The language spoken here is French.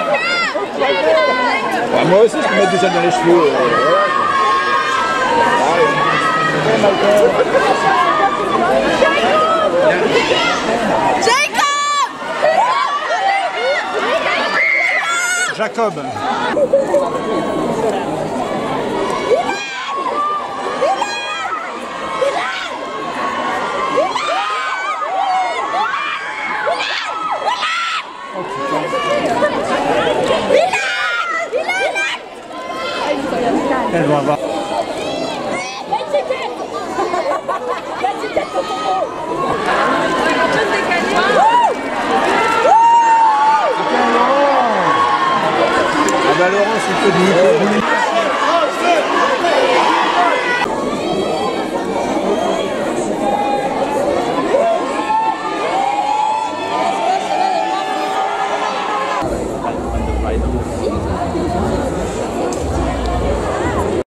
Bah, moi aussi, je peux mettre des ailes dans les cheveux. Jacob. Elle doit avoir. Ah bah Laurent, c'est peu de